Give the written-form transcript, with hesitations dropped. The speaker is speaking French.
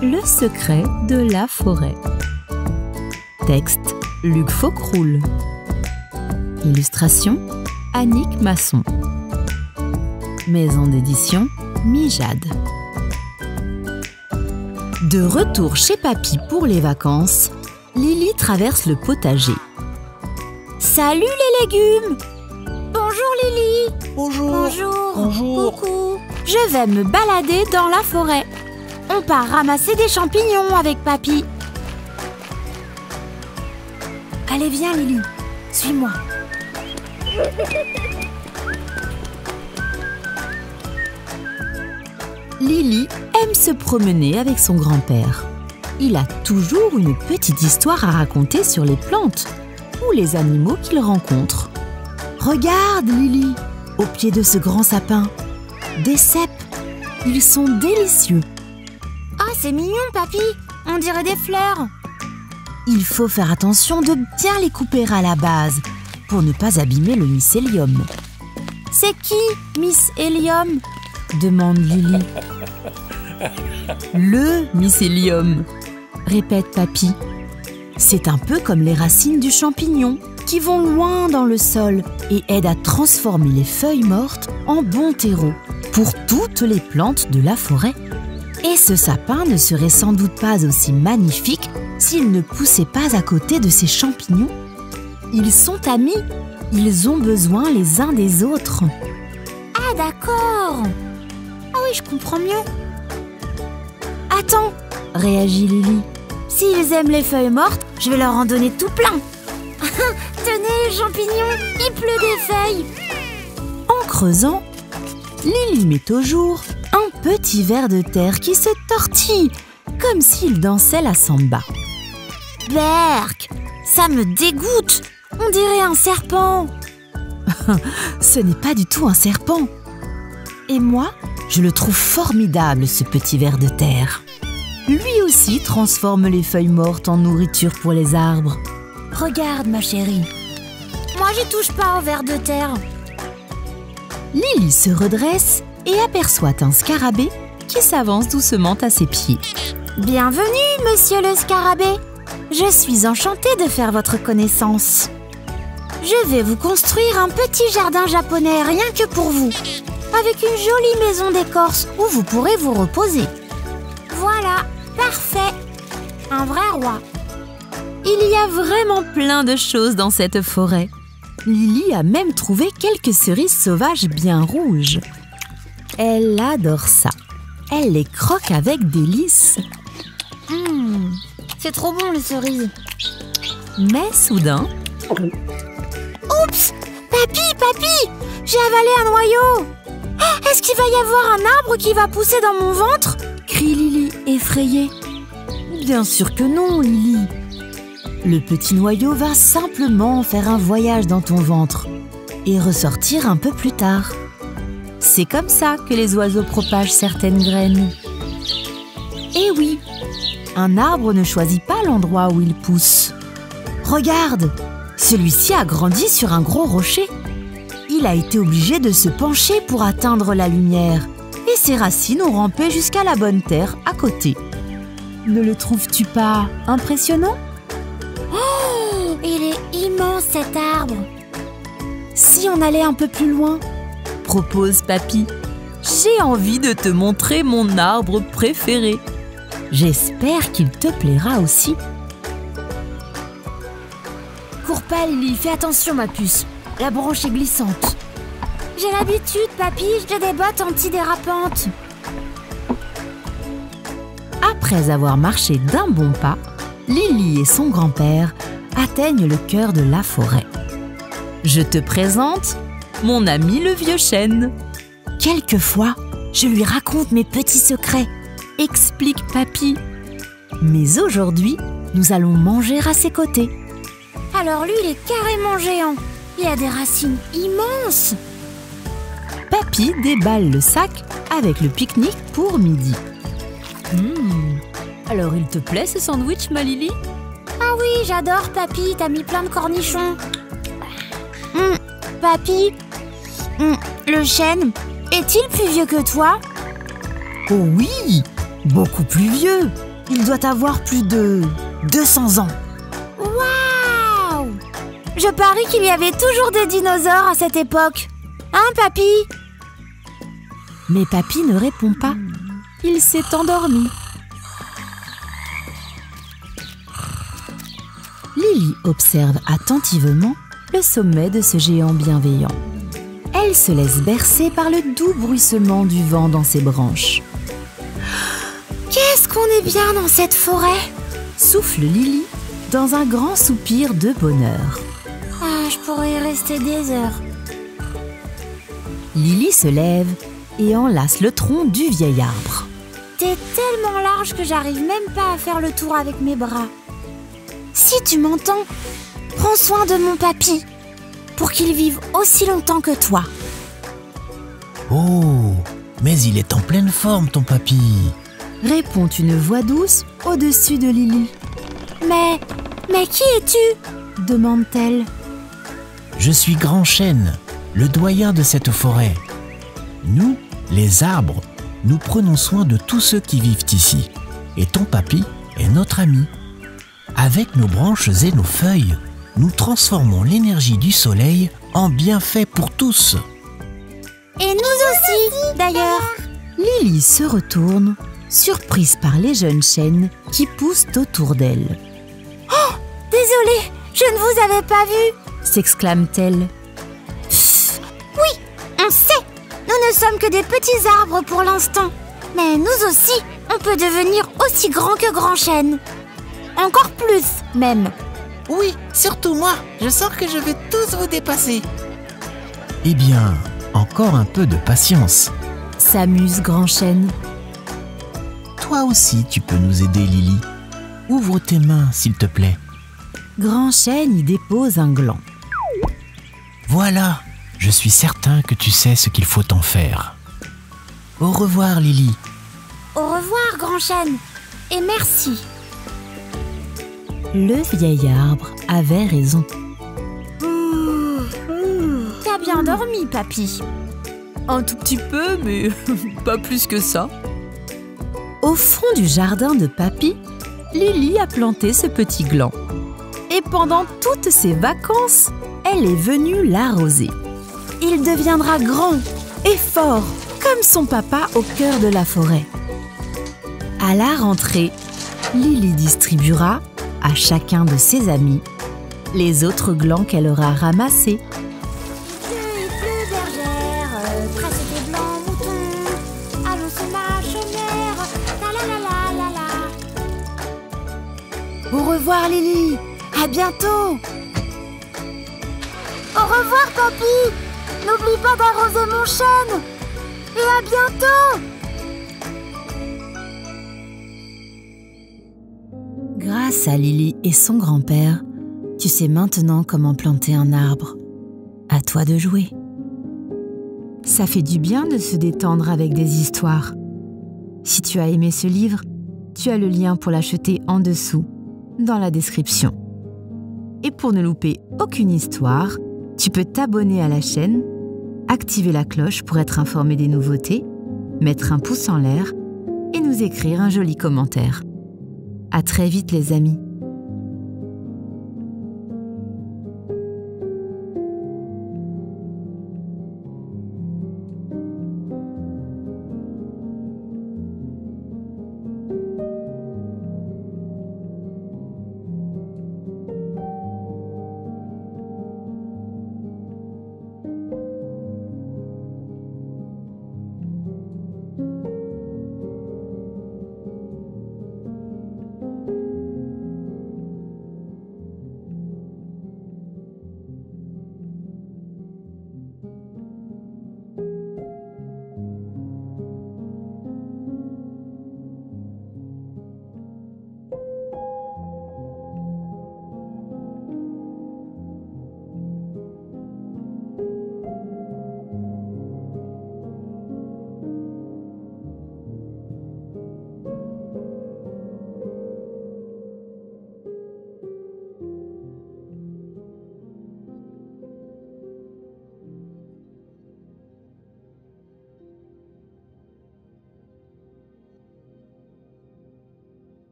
Le secret de la forêt. Texte Luc Faucroul. Illustration Annick Masson. Maison d'édition Mijade. De retour chez Papy pour les vacances, Lily traverse le potager. Salut les légumes! Bonjour Lily! Bonjour! Bonjour! Bonjour! Coucou! Je vais me balader dans la forêt. On part ramasser des champignons avec Papy. Allez, viens Lily, suis-moi. Lily aime se promener avec son grand-père. Il a toujours une petite histoire à raconter sur les plantes ou les animaux qu'il rencontre. Regarde Lily, au pied de ce grand sapin, des cèpes. Ils sont délicieux. Ah, c'est mignon, Papy. On dirait des fleurs. Il faut faire attention de bien les couper à la base pour ne pas abîmer le mycélium. C'est qui, Miss Hélium? Demande Lily. Le mycélium, répète Papy. C'est un peu comme les racines du champignon qui vont loin dans le sol et aident à transformer les feuilles mortes en bon terreau pour toutes les plantes de la forêt. Et ce sapin ne serait sans doute pas aussi magnifique s'il ne poussait pas à côté de ces champignons. Ils sont amis, ils ont besoin les uns des autres. Ah d'accord! Ah oui, je comprends mieux. Attends, réagit Lily. S'ils aiment les feuilles mortes, je vais leur en donner tout plein. Tenez les champignons, il pleut des feuilles. En creusant, Lily met au jour un petit ver de terre qui se tortille comme s'il dansait la samba. Berk, ça me dégoûte. On dirait un serpent. Ce n'est pas du tout un serpent. Et moi, je le trouve formidable, ce petit ver de terre. Lui aussi transforme les feuilles mortes en nourriture pour les arbres. Regarde, ma chérie. Moi, j'y touche pas au ver de terre. Lily se redresse et aperçoit un scarabée qui s'avance doucement à ses pieds. Bienvenue, monsieur le scarabée. Je suis enchantée de faire votre connaissance. Je vais vous construire un petit jardin japonais rien que pour vous, avec une jolie maison d'écorce où vous pourrez vous reposer. Voilà, parfait. Un vrai roi. Il y a vraiment plein de choses dans cette forêt. Lily a même trouvé quelques cerises sauvages bien rouges. Elle adore ça. Elle les croque avec délice. C'est trop bon les cerises. Mais soudain... Oups! Papy! J'ai avalé un noyau! Est-ce qu'il va y avoir un arbre qui va pousser dans mon ventre? Crie Lily, effrayée. Bien sûr que non, Lily. Le petit noyau va simplement faire un voyage dans ton ventre et ressortir un peu plus tard. C'est comme ça que les oiseaux propagent certaines graines. Et oui, un arbre ne choisit pas l'endroit où il pousse. Regarde, celui-ci a grandi sur un gros rocher. Il a été obligé de se pencher pour atteindre la lumière et ses racines ont rampé jusqu'à la bonne terre à côté. Ne le trouves-tu pas impressionnant? Oh, il est immense cet arbre! Si on allait un peu plus loin, propose Papy. J'ai envie de te montrer mon arbre préféré. J'espère qu'il te plaira aussi. Cours pas, Lily, fais attention ma puce. La branche est glissante. J'ai l'habitude, Papy, j'ai des bottes antidérapantes. Après avoir marché d'un bon pas, Lily et son grand-père atteignent le cœur de la forêt. Je te présente mon ami le vieux chêne. Quelquefois, je lui raconte mes petits secrets, explique Papy. Mais aujourd'hui, nous allons manger à ses côtés. Alors lui, il est carrément géant. Il a des racines immenses. Papy déballe le sac avec le pique-nique pour midi. Alors il te plaît ce sandwich, ma Lily? Ah oui, j'adore, Papy. T'as mis plein de cornichons. Papy, le chêne, est-il plus vieux que toi? Oh oui, beaucoup plus vieux. Il doit avoir plus de 200 ans. Waouh! Je parie qu'il y avait toujours des dinosaures à cette époque. Hein, papy? Mais papy ne répond pas. Il s'est endormi. Lily observe attentivement le sommet de ce géant bienveillant. Elle se laisse bercer par le doux bruissement du vent dans ses branches. Qu'est-ce qu'on est bien dans cette forêt! Souffle Lily dans un grand soupir de bonheur. Ah, je pourrais y rester des heures. Lily se lève et enlace le tronc du vieil arbre. T'es tellement large que j'arrive même pas à faire le tour avec mes bras. Si tu m'entends, prends soin de mon papy pour qu'il vive aussi longtemps que toi. Oh, mais il est en pleine forme, ton papy. Répond une voix douce au-dessus de Lily. Mais qui es-tu? Demande-t-elle. Je suis Grand Chêne, le doyen de cette forêt. Nous, les arbres, nous prenons soin de tous ceux qui vivent ici. Et ton papy est notre ami. Avec nos branches et nos feuilles, nous transformons l'énergie du soleil en bienfait pour tous. Et nous aussi, d'ailleurs. Lily se retourne, surprise par les jeunes chênes qui poussent autour d'elle. Oh, désolée, je ne vous avais pas vu, s'exclame-t-elle. Oui, on sait. Nous ne sommes que des petits arbres pour l'instant. Mais nous aussi, on peut devenir aussi grand que Grand Chêne. Encore plus, même. Oui, surtout moi. Je sens que je vais tous vous dépasser. Eh bien, encore un peu de patience. S'amuse Grand Chêne. Toi aussi, tu peux nous aider, Lily. Ouvre tes mains, s'il te plaît. Grand Chêne y dépose un gland. Voilà, je suis certain que tu sais ce qu'il faut en faire. Au revoir, Lily. Au revoir, Grand Chêne. Et merci. Le vieil arbre avait raison. T'as bien dormi, papy? Un tout petit peu, mais pas plus que ça. Au fond du jardin de papy, Lily a planté ce petit gland. Et pendant toutes ses vacances, elle est venue l'arroser. Il deviendra grand et fort, comme son papa au cœur de la forêt. À la rentrée, Lily distribuera à chacun de ses amis les autres glands qu'elle aura ramassés. Il pleut, bergère, tracez des blancs moutons, allons sur ma chaumière, la la la la la la. Au revoir Lily, à bientôt. Au revoir, papy. N'oublie pas d'arroser mon chêne. Et à bientôt. Grâce à Lily et son grand-père, tu sais maintenant comment planter un arbre. À toi de jouer. Ça fait du bien de se détendre avec des histoires. Si tu as aimé ce livre, tu as le lien pour l'acheter en dessous, dans la description. Et pour ne louper aucune histoire, tu peux t'abonner à la chaîne, activer la cloche pour être informé des nouveautés, mettre un pouce en l'air et nous écrire un joli commentaire. À très vite les amis.